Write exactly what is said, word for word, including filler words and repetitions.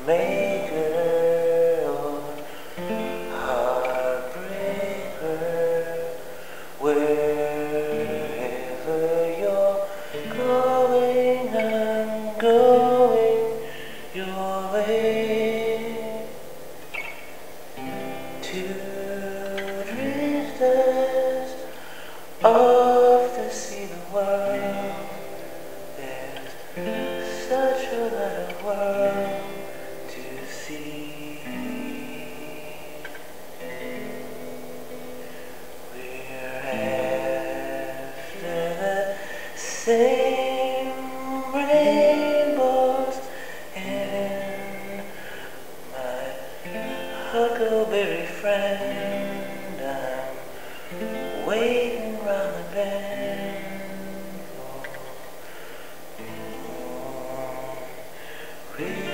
maker or heartbreaker, wherever you're going, I'm going your way to drifters off to see the world. There's such a lot of world to see. We're after the same rainbows, and my huckleberry friend, I'm waiting round the bend for MoonRiver.